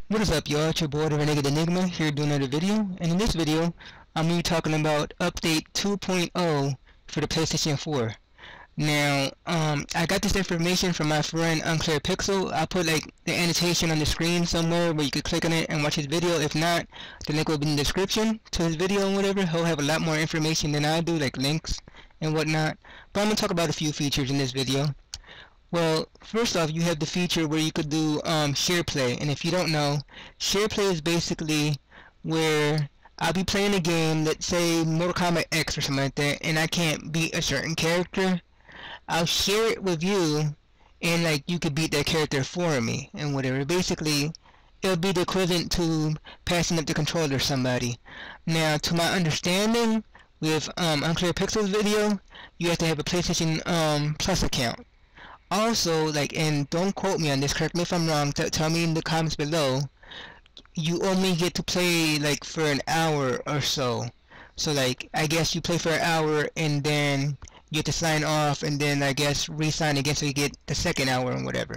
What is up, y'all? It's your boy, the Renegade Enigma, here doing another video. And in this video, I'm going to be talking about Update 2.0 for the PlayStation 4. Now, I got this information from my friend Unclear Pixel. I'll put like the annotation on the screen somewhere where you can click on it and watch his video. If not, the link will be in the description to his video and whatever. He'll have a lot more information than I do, like links and whatnot. But I'm going to talk about a few features in this video. Well, first off, you have the feature where you could do share play, and if you don't know, share play is basically where I'll be playing a game, let's say Mortal Kombat X or something like that, and I can't beat a certain character. I'll share it with you, and like you could beat that character for me and whatever. Basically, it'll be the equivalent to passing up the controller to somebody. Now, to my understanding, with Unclear Pixel's video, you have to have a PlayStation Plus account. Also, like, and don't quote me on this, correct me if I'm wrong, tell me in the comments below, you only get to play like for an hour or so. So like, I guess you play for an hour and then you have to sign off and then I guess re-sign again so you get the second hour and whatever.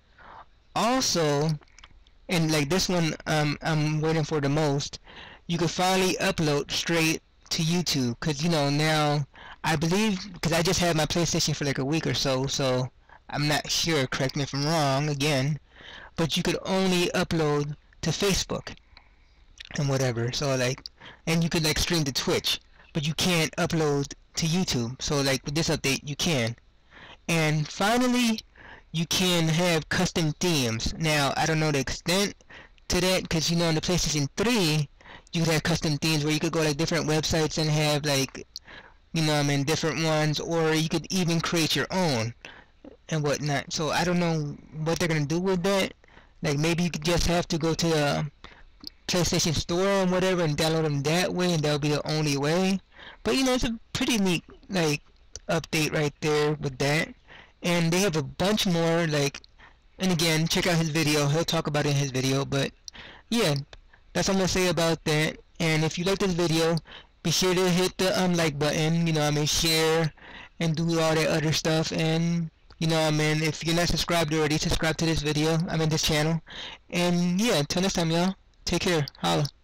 Also, and like this one I'm waiting for the most, you can finally upload straight to YouTube, because you know now, I believe, because I just had my PlayStation for like a week or so, so I'm not sure, correct me if I'm wrong again, but you could only upload to Facebook and whatever. So like, and you could like stream to Twitch, but you can't upload to YouTube. So like with this update you can. And finally, you can have custom themes. Now I don't know the extent to that, because you know on the PlayStation 3 you could have custom themes where you could go like different websites and have like, you know, I mean, different ones, or you could even create your own and whatnot. So I don't know what they're gonna do with that. Like maybe you could just have to go to the PlayStation Store and whatever and download them that way, and that'll be the only way. But you know, it's a pretty neat like update right there with that. And they have a bunch more, like, and again, check out his video, he'll talk about it in his video. But yeah, that's all I'm gonna say about that. And if you like this video, be sure to hit the like button, you know, I mean, share and do all that other stuff. And you know, I mean, if you're not subscribed already, subscribe to this video, this channel. And yeah, until next time, y'all, take care, holla.